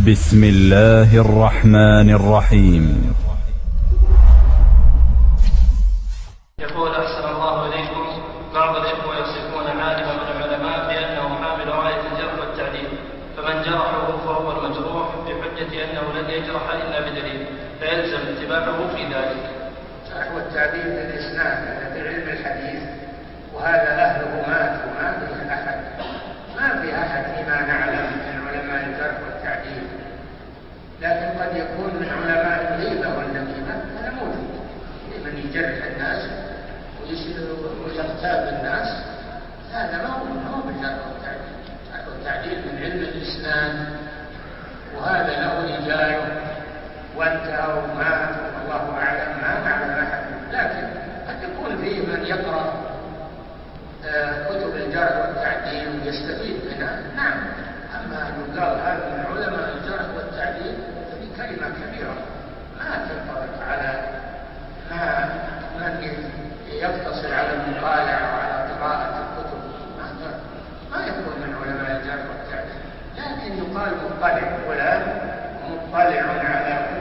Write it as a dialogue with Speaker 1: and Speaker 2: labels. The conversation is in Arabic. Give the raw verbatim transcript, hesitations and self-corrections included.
Speaker 1: بسم الله الرحمن الرحيم.
Speaker 2: يقول أحسن الله إليكم، بعض الإخوة يصفون عالما من العلماء بأنه حامل راية الجرح والتعديل، فمن جرحه فهو المجروح بحجة أنه لن يجرح إلا بدليل، فيلزم اتباعه في ذلك.
Speaker 3: الجرح والتعديل بالإسناد في علم الحديث، وهذا أهله مات وما فيه أحد ما في أحد فيما نعلم من علماء الجرح والتعديل، لكن قد يكون من علماء الغيبة والنميمة هذا موجود، من يجرح الناس ويغتاب الناس، هذا ما هو بالجرح والتعديل. الجرح والتعديل من علم الإسناد، وهذا له رجاله وانتهوا وماتوا والله أعلم، ما نعلم أحد، لكن قد يكون فيه من يقرأ كتب الجرح والتعديل ويستفيد منها، نعم. أما أن يقال هذا من علماء الجرح والتعديل فهي كلمة كبيرة ما تنطبق على ما من يقتصر على المطالعة وعلى قراءة الكتب، ما يكون من علماء الجرح والتعديل، لكن يقال مطلع فلان مطلع على